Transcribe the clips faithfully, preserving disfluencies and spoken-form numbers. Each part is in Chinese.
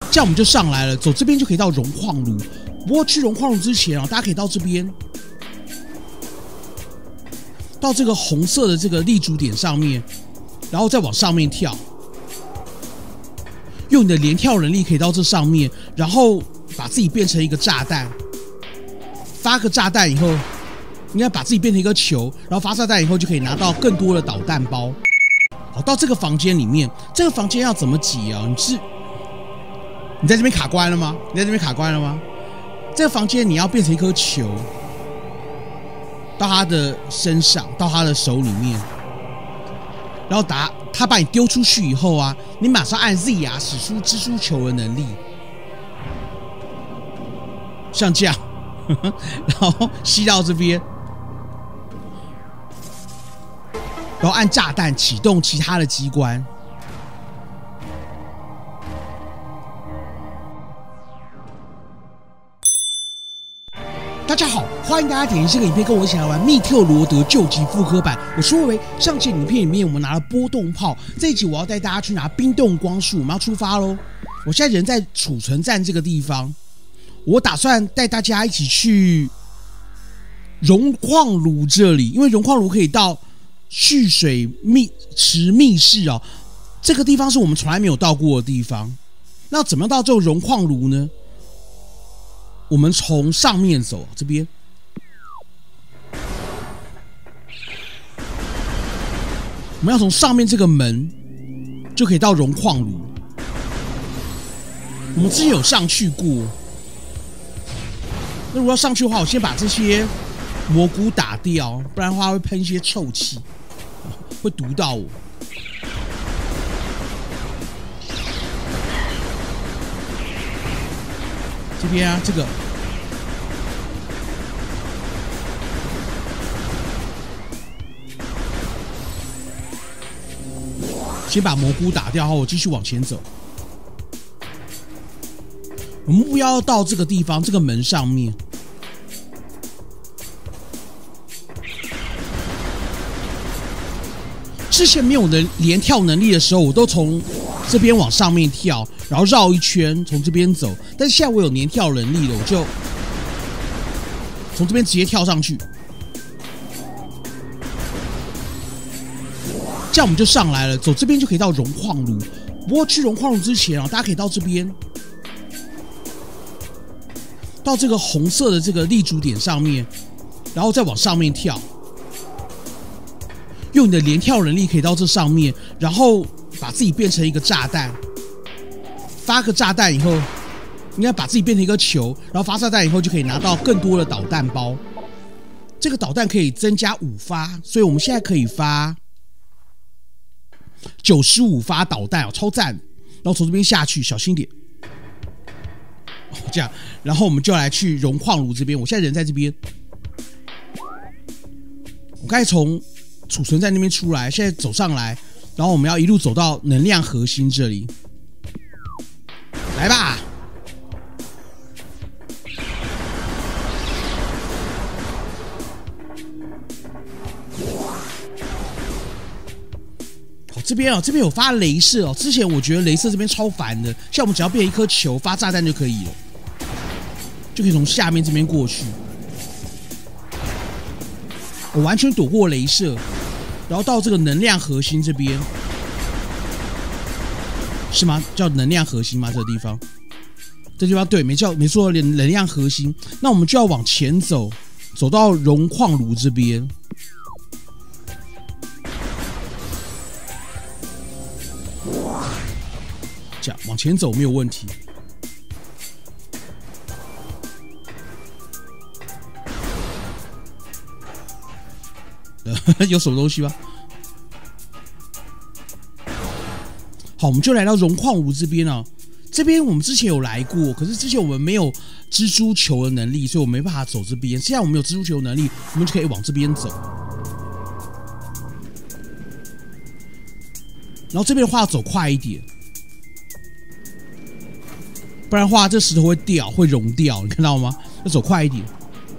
这样我们就上来了，走这边就可以到熔矿炉。不过去熔矿炉之前啊，大家可以到这边，到这个红色的这个立足点上面，然后再往上面跳。用你的连跳能力可以到这上面，然后把自己变成一个炸弹。发个炸弹以后，应该把自己变成一个球，然后发炸弹以后就可以拿到更多的导弹包。好，到这个房间里面，这个房间要怎么挤啊？你是你在这边卡关了吗？你在这边卡关了吗？这个房间你要变成一颗球，到他的身上，到他的手里面，然后打他把你丢出去以后啊，你马上按 Z 啊，使出蜘蛛球的能力，像这样，呵呵，然后吸到这边，然后按炸弹启动其他的机关。大家好，欢迎大家点击这个影片，跟我一起来玩《密特罗德救急复刻版》。我是魏维，上期影片里面我们拿了波动炮，这一集我要带大家去拿冰冻光束，我们要出发喽！我现在人在储存站这个地方，我打算带大家一起去熔矿炉这里，因为熔矿炉可以到蓄水密池密室哦，这个地方是我们从来没有到过的地方。那怎么样到这个熔矿炉呢？我们从上面走，这边我们要从上面这个门就可以到熔矿炉。我们之前有上去过，那如果要上去的话，我先把这些蘑菇打掉，不然的话会喷一些臭气，会毒到我。这边啊，这个先把蘑菇打掉后，我继续往前走。我们目标要到这个地方，这个门上面。之前没有人连跳能力的时候，我都从这边往上面跳，然后绕一圈，从这边走。但是现在我有连跳能力了，我就从这边直接跳上去。这样我们就上来了，走这边就可以到熔矿炉。不过去熔矿炉之前啊，大家可以到这边，到这个红色的这个立足点上面，然后再往上面跳。用你的连跳能力可以到这上面，然后把自己变成一个炸弹。发个炸弹以后，应该把自己变成一个球，然后发炸弹以后就可以拿到更多的导弹包。这个导弹可以增加五发，所以我们现在可以发九十五发导弹哦，超赞！然后从这边下去，小心点。这样，然后我们就来去熔矿炉这边。我现在人在这边，我刚才从储存站那边出来，现在走上来，然后我们要一路走到能量核心这里，来吧！好，这边哦，这边有发雷射哦。之前我觉得雷射这边超烦的，像我们只要变一颗球发炸弹就可以了，就可以从下面这边过去。我完全躲过雷射。然后到这个能量核心这边，是吗？叫能量核心吗？这个地方，这地方对，没叫没错，能量核心。那我们就要往前走，走到熔矿炉这边。这样往前走没有问题。有什么东西吗？好，我们就来到熔矿炉这边啊。这边我们之前有来过，可是之前我们没有蜘蛛球的能力，所以我没办法走这边。现在我们有蜘蛛球的能力，我们就可以往这边走。然后这边的话要走快一点，不然的话这石头会掉，会融掉，你看到吗？要走快一点。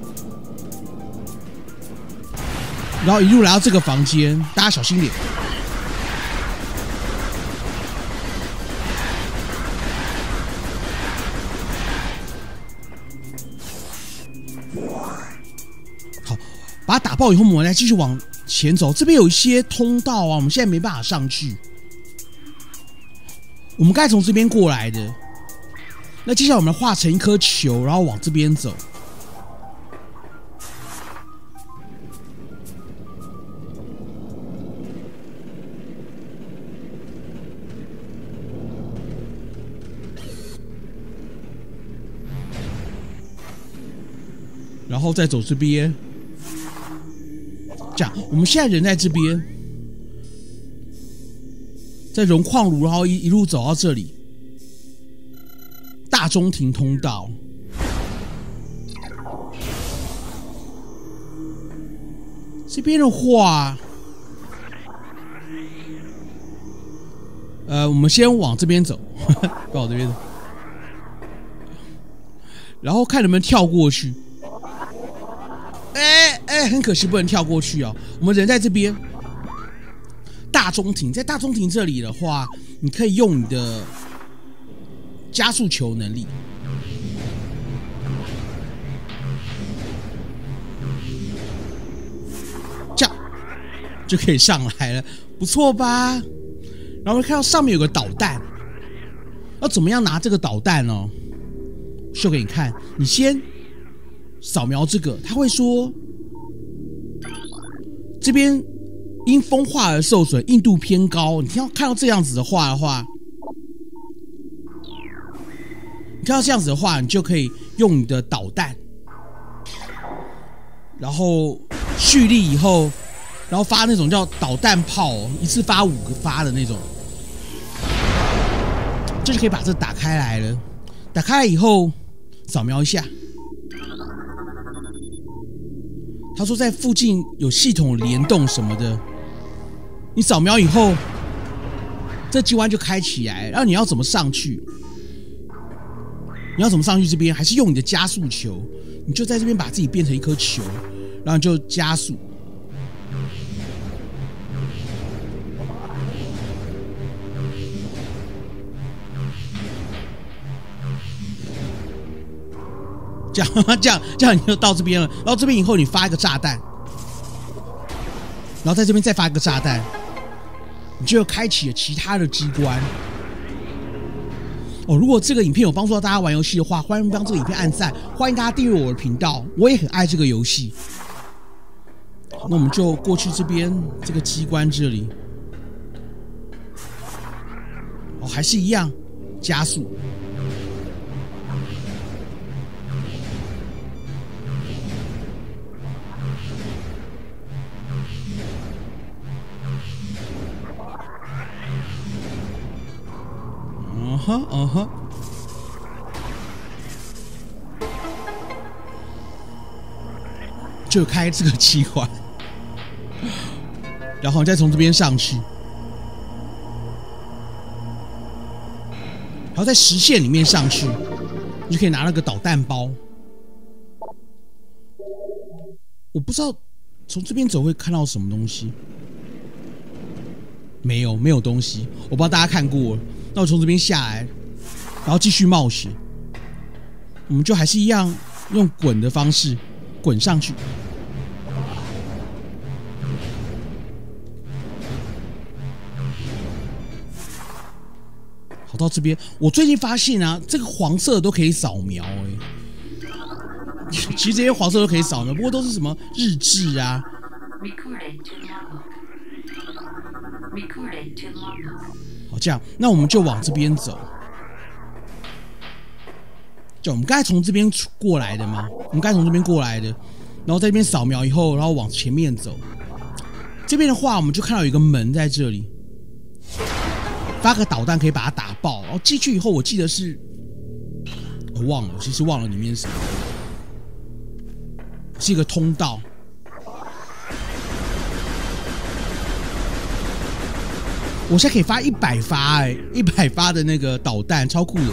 然后一路来到这个房间，大家小心点。 把它打爆以后，我们来继续往前走。这边有一些通道啊，我们现在没办法上去。我们刚才从这边过来的，那接下来我们画成一颗球，然后往这边走。然后再走这边，这样我们现在人在这边，在熔矿炉，然后一一路走到这里，大中庭通道。这边的话，呃，我们先往这边走，到这边走，然后看能不能跳过去。哎哎，很可惜不能跳过去哦。我们人在这边，大中庭，在大中庭这里的话，你可以用你的加速球能力，这样就可以上来了，不错吧？然后看到上面有个导弹，要怎么样拿这个导弹呢？秀给你看，你先扫描这个，他会说这边因风化而受损，硬度偏高。你听到看到这样子的话的话，你看到这样子的话，你就可以用你的导弹，然后蓄力以后，然后发那种叫导弹炮，一次发五个发的那种，这就可以把这打开来了。打开来以后，扫描一下。他说在附近有系统联动什么的，你扫描以后，这机关就开起来。然后你要怎么上去？你要怎么上去这边？还是用你的加速球？你就在这边把自己变成一颗球，然后就加速。这样这样这样你就到这边了，然后这边以后你发一个炸弹，然后在这边再发一个炸弹，你就开启了其他的机关。哦，如果这个影片有帮助到大家玩游戏的话，欢迎帮这个影片按赞，欢迎大家订阅我的频道，我也很爱这个游戏。那我们就过去这边这个机关这里，哦，还是一样加速。嗯哼，嗯哼，就开这个机关，然后你再从这边上去，然后在实线里面上去，你就可以拿那个导弹包。我不知道从这边走会看到什么东西，没有，没有东西。我不知道大家看过了。那我从这边下来，然后继续冒险，我们就还是一样用滚的方式滚上去。好，到这边，我最近发现啊，这个黄色都可以扫描哎、欸。其实这些黄色都可以扫描，不过都是什么日志啊。好，这样，那我们就往这边走。就我们刚才从这边过来的吗？我们刚才从这边过来的，然后在这边扫描以后，然后往前面走。这边的话，我们就看到有一个门在这里，发个导弹可以把它打爆。然后进去以后，我记得是，我忘了，其实忘了里面是什么，是一个通道。我现在可以发一百发哎、欸，一百发的那个导弹，超酷的。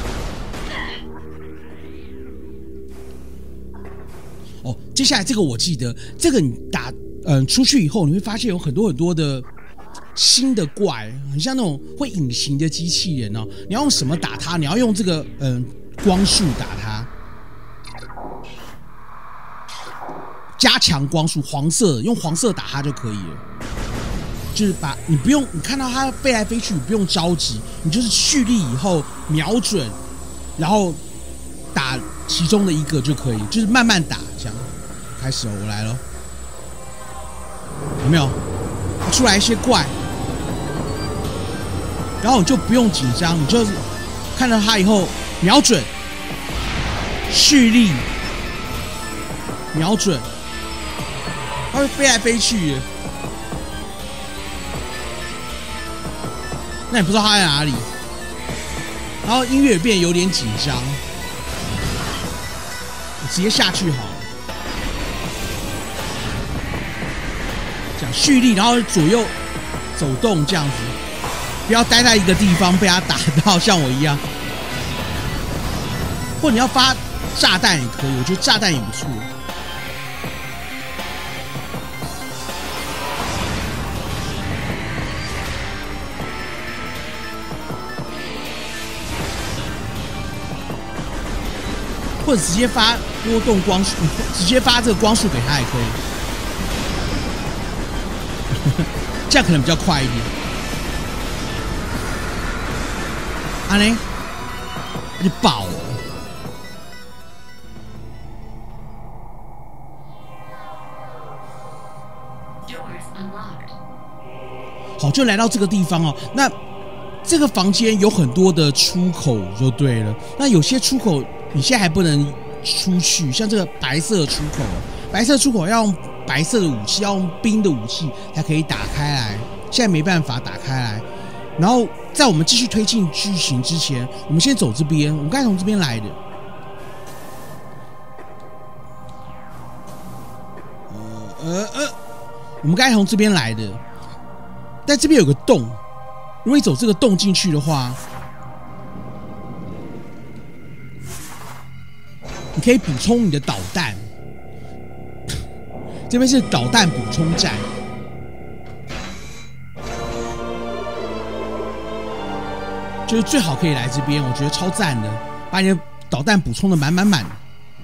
哦，接下来这个我记得，这个你打嗯、呃、出去以后，你会发现有很多很多的新的怪，很像那种会隐形的机器人哦。你要用什么打它？你要用这个嗯、呃、光束打它。 加强光束，黄色用黄色打它就可以了。就是把你不用你看到它飞来飞去，你不用着急，你就是蓄力以后瞄准，然后打其中的一个就可以，就是慢慢打这样。开始了，我来了，有没有？出来一些怪，然后你就不用紧张，你就看到它以后瞄准，蓄力，瞄准，它会飞来飞去。那也不知道它在哪里，然后音乐也变得有点紧张，我直接下去好了。这样蓄力，然后左右走动，这样子，不要待在一个地方被它打到，像我一样。或者你要发炸弹也可以，我觉得炸弹也不错。或者直接发波动光束，直接发这个光束给他也可以，这样可能比较快一点。啊呢，就爆了。好，就来到这个地方哦。那这个房间有很多的出口，就对了。那有些出口你现在还不能出去，像这个白色的出口，白色出口要用白色的武器，要用冰的武器才可以打开来。现在没办法打开来。然后在我们继续推进剧情之前，我们先走这边。我们刚才从这边来的。呃呃呃，我们刚才从这边来的，但这边有个洞。如果你走这个洞进去的话，你可以补充你的导弹。这边是导弹补充站，就是最好可以来这边，我觉得超赞的，把你的导弹补充的满满满。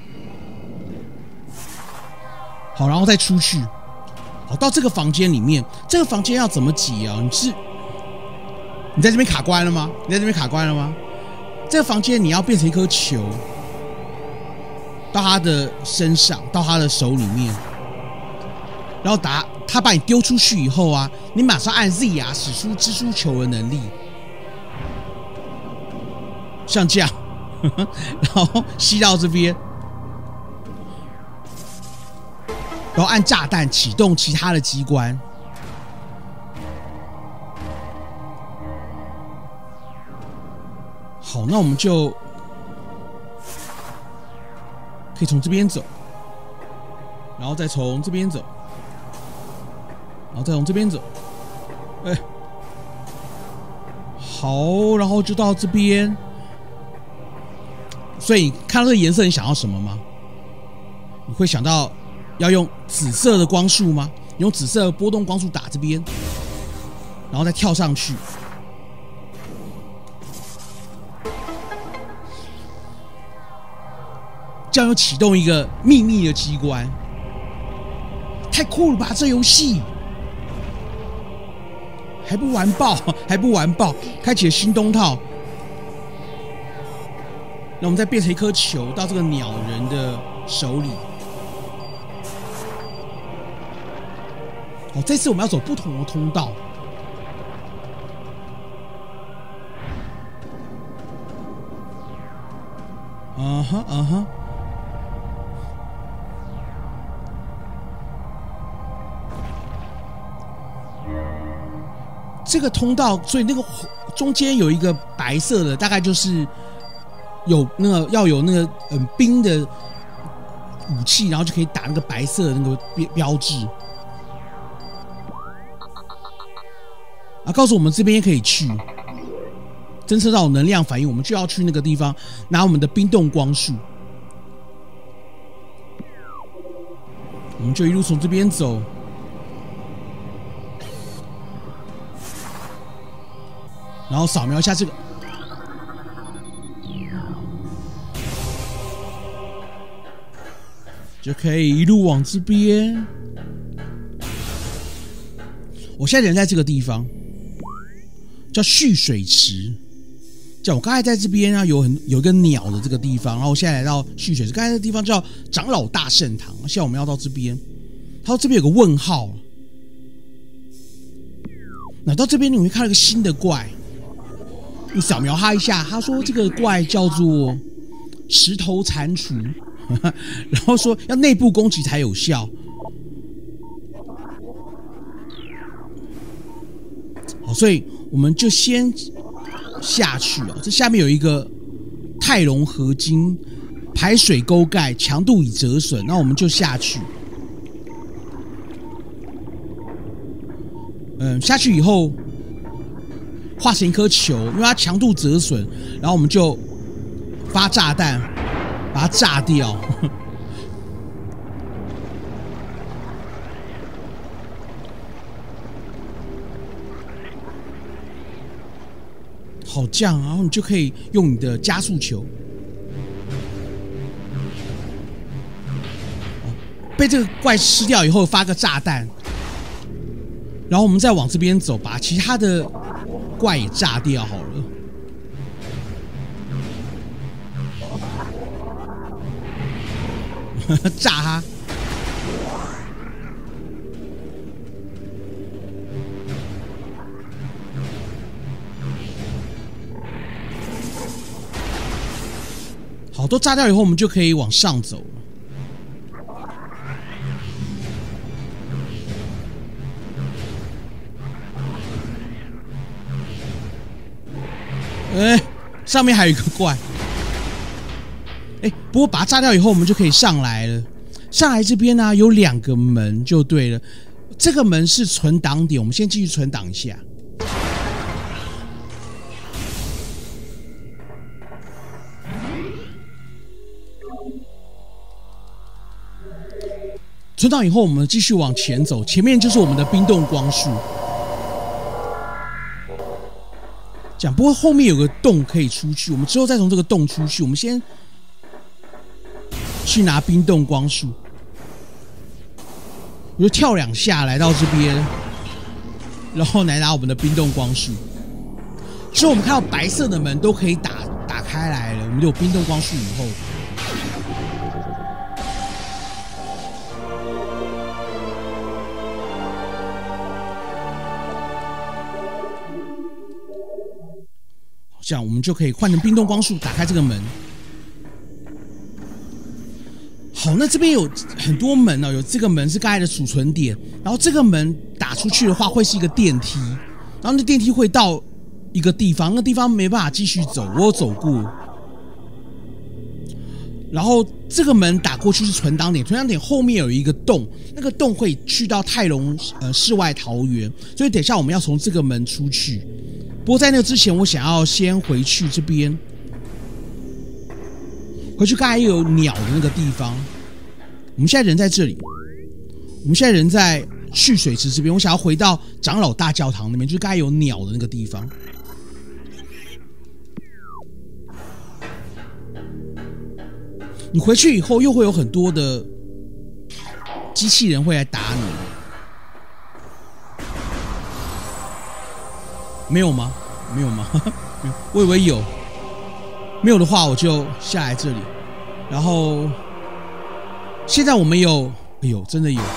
好，然后再出去。好，到这个房间里面，这个房间要怎么挤啊？你是你在这边卡关了吗？你在这边卡关了吗？这个房间你要变成一颗球，到他的身上，到他的手里面，然后打他把你丢出去以后啊，你马上按 Z 啊，使出蜘蛛球的能力，像这样，呵呵，然后吸到这边，然后按炸弹启动其他的机关。好，那我们就可以从这边走，然后再从这边走，然后再从这边走。哎，好，然后就到这边。所以你看到这个颜色，你想到什么吗？你会想到要用紫色的光束吗？用紫色的波动光束打这边，然后再跳上去。这样又启动一个秘密的机关，太酷了吧！这游戏还不完爆，还不完爆，开启了新东套。那我们再变成一颗球到这个鸟人的手里。好，这次我们要走不同的通道。啊哈啊哈。这个通道，所以那个中间有一个白色的，大概就是有那个要有那个嗯冰的武器，然后就可以打那个白色的那个标标志。啊，告诉我们这边也可以去，侦测到能量反应，我们就要去那个地方拿我们的冰冻光束。我们就一路从这边走。然后扫描一下这个， 就可以一路往这边。我现在人在这个地方，叫蓄水池。叫我刚才在这边啊，有很有一个鸟的这个地方，然后我现在来到蓄水池。刚才的地方叫长老大圣堂，现在我们要到这边。他说这边有个问号，那到这边你会看到一个新的怪，你扫描它一下，他说这个怪叫做石头蟾蜍。然后说要内部攻击才有效。好，所以我们就先下去哦。这下面有一个泰隆合金排水沟盖，强度已折损，那我们就下去。嗯，下去以后化成一颗球，因为它强度折损，然后我们就发炸弹。把它炸掉，好这样，然后你就可以用你的加速球，被这个怪吃掉以后发个炸弹，然后我们再往这边走，把其他的怪也炸掉好了。炸他！好，都炸掉以后，我们就可以往上走了。哎、欸，上面还有一个怪。哎，不过把它炸掉以后，我们就可以上来了。上来这边呢、啊，有两个门就对了。这个门是存档点，我们先继续存档一下。存档以后，我们继续往前走，前面就是我们的冰冻光束。这样，不过后面有个洞可以出去，我们之后再从这个洞出去。我们先去拿冰冻光束，我就跳两下来到这边，然后来拿我们的冰冻光束。之后我们看到白色的门都可以打打开来了，我们有冰冻光束以后，这样我们就可以换成冰冻光束打开这个门。好，那这边有很多门哦，有这个门是刚才的储存点，然后这个门打出去的话会是一个电梯，然后那电梯会到一个地方，那地方没办法继续走，我有走过。然后这个门打过去是存档点，存档点后面有一个洞，那个洞会去到泰隆呃世外桃源，所以等一下我们要从这个门出去。不过在那之前，我想要先回去这边。回去刚才有鸟的那个地方，我们现在人在这里，我们现在人在蓄水池这边。我想要回到长老大教堂那边，就是刚才有鸟的那个地方。你回去以后，又会有很多的机器人会来打你，没有吗？没有吗？没有，我以为有。没有的话，我就下来这里。然后现在我们有，哎呦，真的有。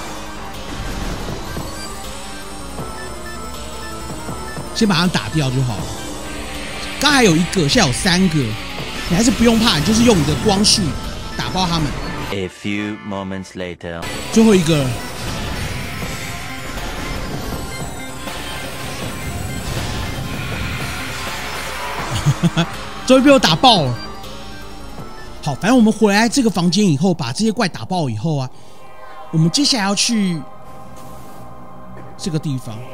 先把它打掉就好了。刚才有一个，现在有三个，你还是不用怕，你就是用你的光束打爆他们。 A few moments later， 最后一个。终于被我打爆了。好，反正我们回来这个房间以后，把这些怪打爆以后啊，我们接下来要去这个地方。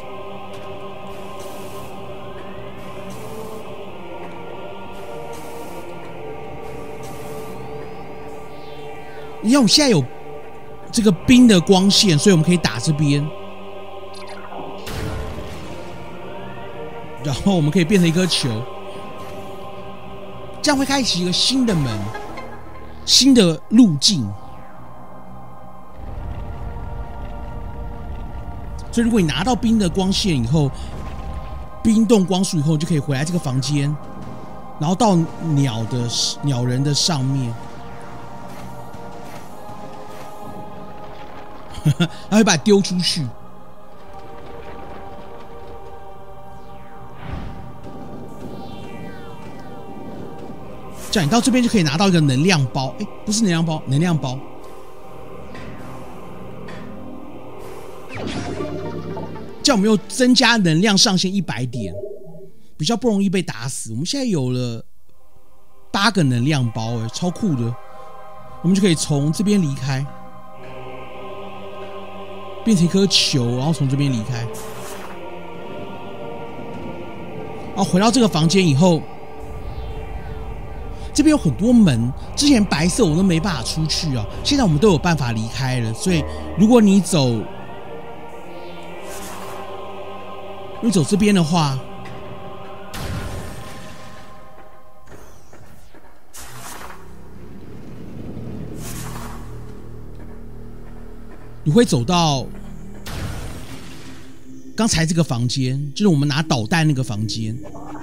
因为我们现在有这个冰的光线，所以我们可以打这边，然后我们可以变成一颗球。这样会开启一个新的门，新的路径。 所以如果你拿到冰的光线以后，冰冻光束以后，你就可以回来这个房间，然后到鸟的鸟人的上面，他会把它丢出去。这样你到这边就可以拿到一个能量包，哎，不是能量包，能量包。这样我们又增加能量上限一百点，比较不容易被打死。我们现在有了八个能量包，哎，超酷的。我们就可以从这边离开，变成一颗球，然后从这边离开。然后回到这个房间以后。这边有很多门，之前白色我都没办法出去啊，现在我们都有办法离开了。所以如果你走，你走这边的话，你会走到刚才这个房间，就是我们拿导弹那个房间。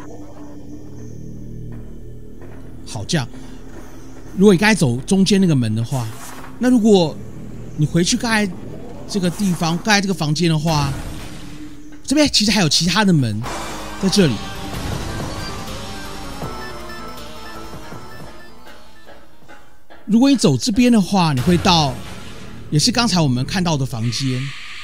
好，这样，如果你刚才走中间那个门的话，那如果你回去刚才这个地方，刚才这个房间的话，这边其实还有其他的门在这里。如果你走这边的话，你会到也是刚才我们看到的房间。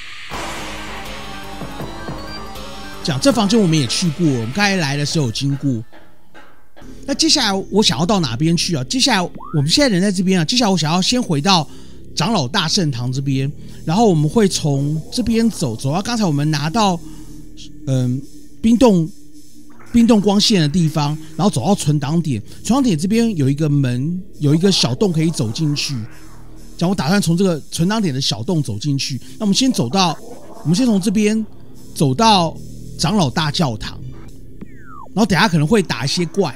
这样，这房间我们也去过，我们刚才来的时候有经过。那接下来我想要到哪边去啊？接下来我们现在人在这边啊，接下来我想要先回到长老大圣堂这边，然后我们会从这边走，走到刚才我们拿到嗯冰冻冰冻光线的地方，然后走到存档点，存档点这边有一个门，有一个小洞可以走进去。这样我打算从这个存档点的小洞走进去。那我们先走到，我们先从这边走到长老大教堂，然后等一下可能会打一些怪。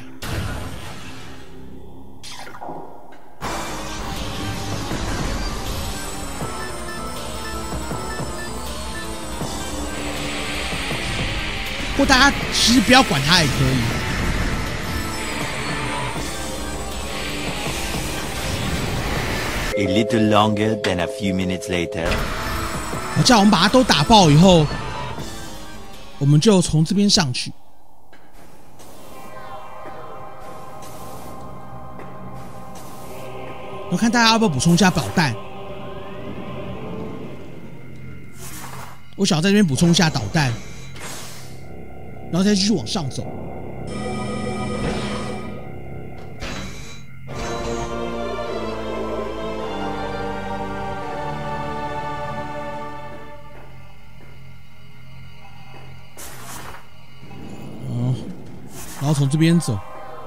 或大家其实不要管它也可以。 A little longer than a few minutes later. 好，这样我们把它都打爆以后，我们就从这边上去。我看大家要不要补充一下导弹？我想要在这边补充一下导弹。然后再继续往上走。哦，然后从这边走，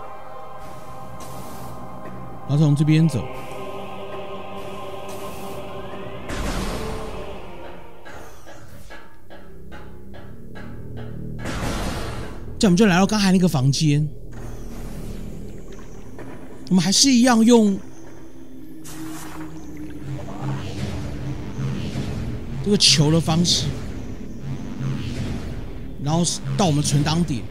然后从这边走。这样我们就来到刚才那个房间，我们还是一样用这个球的方式，然后到我们存档点。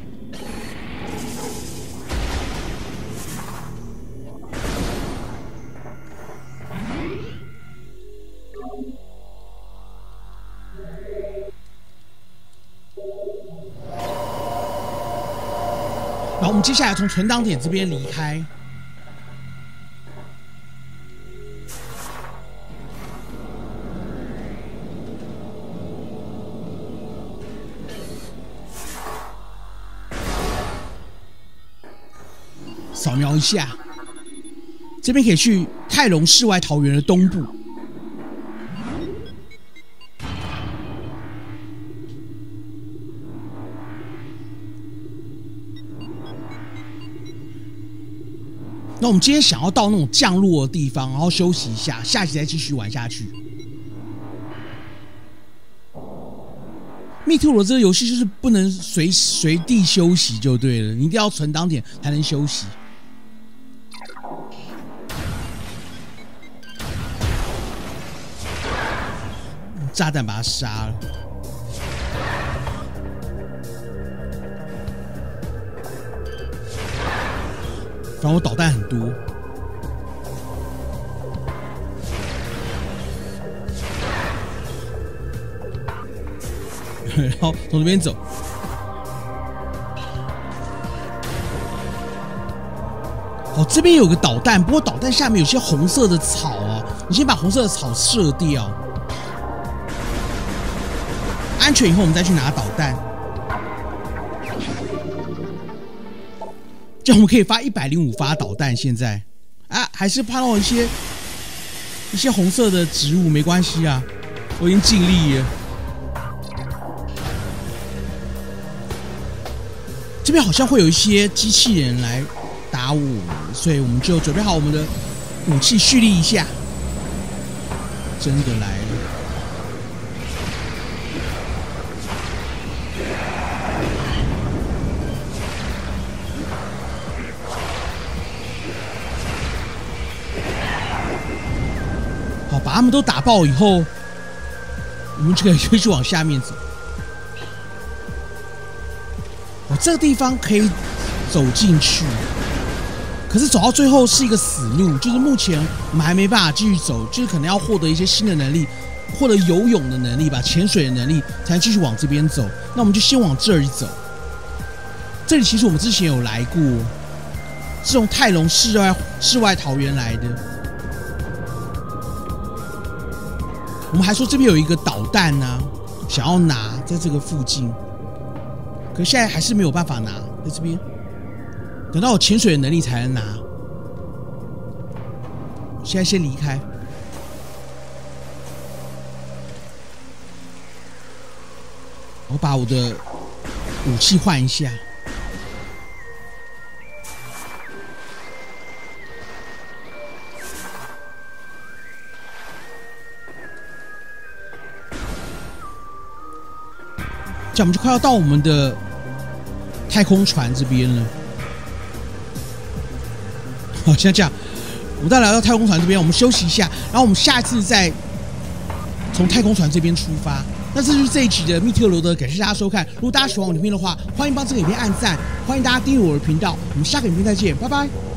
然后我们接下来从存档点这边离开，扫描一下，这边可以去泰隆世外桃源的东部。那我们今天想要到那种降落的地方，然后休息一下，下集再继续玩下去。密特罗这个游戏就是不能随随地休息就对了，你一定要存档点才能休息。炸弹把他杀了。 反正我导弹很多。然后从这边走。哦，这边有个导弹，不过导弹下面有些红色的草啊，你先把红色的草射掉。安全以后，我们再去拿导弹。这样我们可以发一百零五发导弹。现在啊，还是碰到一些一些红色的植物，没关系啊，我已经尽力了。这边好像会有一些机器人来打我们，所以我们就准备好我们的武器，蓄力一下。真的来了！好，把他们都打爆以后，我们就可以继续往下面走。哦，这个地方可以走进去。可是走到最后是一个死路，就是目前我们还没办法继续走，就是可能要获得一些新的能力，获得游泳的能力吧，潜水的能力，才能继续往这边走。那我们就先往这里走。这里其实我们之前有来过，是从泰隆世外世外桃源来的。我们还说这边有一个导弹啊，想要拿在这个附近，可是现在还是没有办法拿，在这边。等到我潜水的能力才能拿。现在先离开。我把我的武器换一下。这样我们就快要到我们的太空船这边了。好，现在这样，我们再来到太空船这边，我们休息一下，然后我们下次再从太空船这边出发。那这就是这一集的密特罗德，感谢大家收看。如果大家喜欢我的影片的话，欢迎帮这个影片按赞，欢迎大家订阅我的频道。我们下个影片再见，拜拜。